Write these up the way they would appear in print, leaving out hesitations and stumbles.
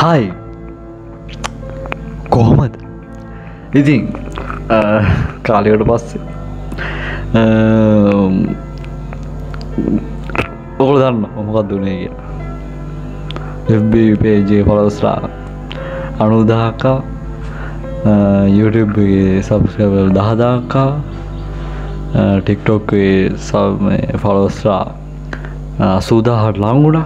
හයි කොහොමද ඉතින් කාලයකට පස්සේ ඔගොල්ලෝ දන්නවා මොකක්ද උනේ කියලා FB page එක followers 90000ක් YouTube එකේ subscriber 10000ක් TikTok එකේ followers 80000ට ලං වුණා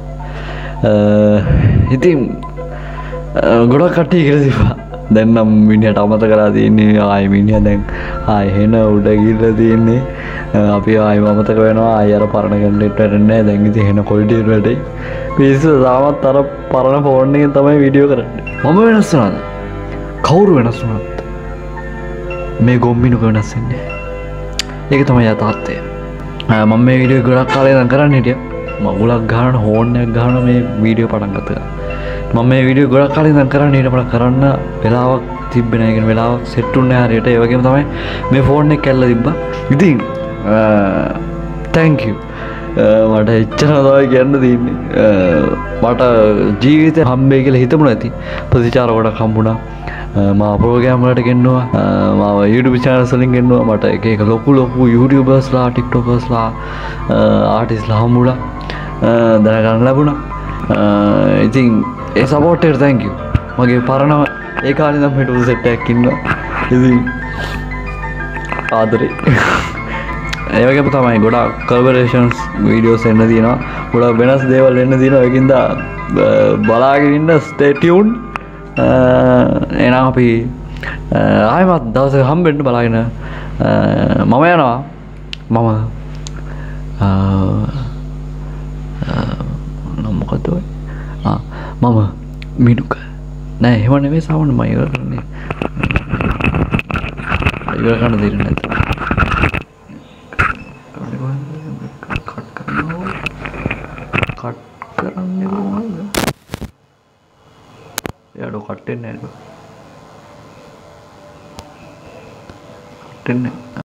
ඉතින් ගොඩක් කට්ටිය කියලා තිබ්බා දැන් නම් මිනිහට අමතක කරලා තියෙන්නේ ආයි මිනිහා දැන් ආයි හෙන උඩ ගිහලා තියෙන්නේ අපි ආයි අමතක වෙනවා ආයි අර පරණ කන්ටෙන්ට් වැඩන්නේ දැන් ඉතින් හෙන ක්වොලිටි වැඩේ පිස්සු තාමත් අර පරණ ෆෝන් එකෙන් තමයි වීඩියෝ කරන්නේ මම වෙනස් වුණාද කවුරු වෙනස් වුණාද මේ ගොම්බිනුක වෙනස් වෙන්නේ ඒක තමයි යථාර්ථය මම මේ වීඩියෝ ගොඩක් කාලේ ඉඳන් කරන්න හිටියා මගුලක් ගහන හෝන් එකක් ගහන මේ වීඩියෝ පටන් ගත්තා මම මේ වීඩියෝ ගොඩක් කාලේ ඉඳන් කරන්න ඊට පස්සේ කරන්න වෙලාවක් තිබ්බේ නැහැ කියන වෙලාවක් සෙට් වුණේ නැහැ හරියට ඒ වගේම තමයි මේ ෆෝන් එක කැල්ල තිබ්බා ඉතින් thank you මට එච්චර තමයි කියන්න තියෙන්නේ මට ජීවිතේ හම්බෙයි කියලා හිතමුණ ඇති ප්‍රතිචාර ගොඩක් හම්බුණා මම ප්‍රෝග්‍රෑම් වලට ගෙන්නුවා මම YouTube channels වලින් ගෙන්නුවා මට එක එක ලොකු YouTubers ලා TikTokers ලා artists ලා හම්බුණා දැනගන්න ලැබුණා ඉතින් ඒ සපෝට් එකට thank you මගේ පරණ ඒ කාලේ නම් හිටපු සෙට් එකක් ඉන්නවා ඉතින් ආදරේ ඒ වගේම තමයි ගොඩක් collaborations videos එන්න තියෙනවා ගොඩක් වෙනස් දේවල් එන්න තියෙනවා ඒකින්ද බලාගෙන ඉන්න stay tuned එහෙනම් අපි ආයෙමත් දවසක හම්බෙන්න බලාගෙන මම යනවා මොකද ඔය මම මිනුක නෑ එහෙම නෙමෙයි සාමාන්‍ය මම ඉවර කරන්නේ ඉවර කරන්න දෙන්නේ නැත කට් කරන්නේ කොහොමද එයාට කට් වෙන්නේ නැහැ